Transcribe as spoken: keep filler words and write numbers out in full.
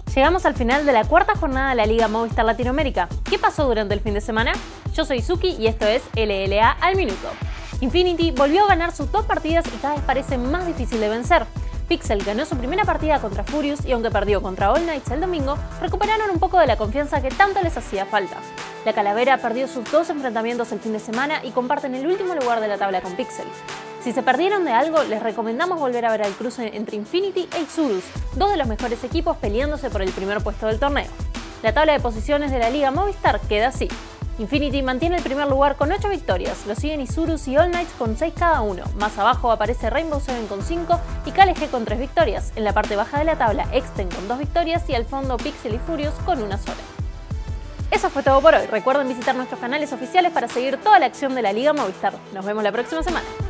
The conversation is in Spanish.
Llegamos al final de la cuarta jornada de la Liga Movistar Latinoamérica. ¿Qué pasó durante el fin de semana? Yo soy Suki y esto es L L A al Minuto. Infinity volvió a ganar sus dos partidas y cada vez parece más difícil de vencer. Pixel ganó su primera partida contra Furious y aunque perdió contra All Knights el domingo, recuperaron un poco de la confianza que tanto les hacía falta. La Calavera perdió sus dos enfrentamientos el fin de semana y comparten el último lugar de la tabla con Pixel. Si se perdieron de algo, les recomendamos volver a ver el cruce entre Infinity e Exodus, dos de los mejores equipos peleándose por el primer puesto del torneo. La tabla de posiciones de la Liga Movistar queda así. Infinity mantiene el primer lugar con ocho victorias, lo siguen Isurus y All Knights con seis cada uno. Más abajo aparece Rainbow Seven con cinco y K L G con tres victorias. En la parte baja de la tabla, Exten con dos victorias y al fondo Pixel y Furious con una sola. Eso fue todo por hoy. Recuerden visitar nuestros canales oficiales para seguir toda la acción de la Liga Movistar. Nos vemos la próxima semana.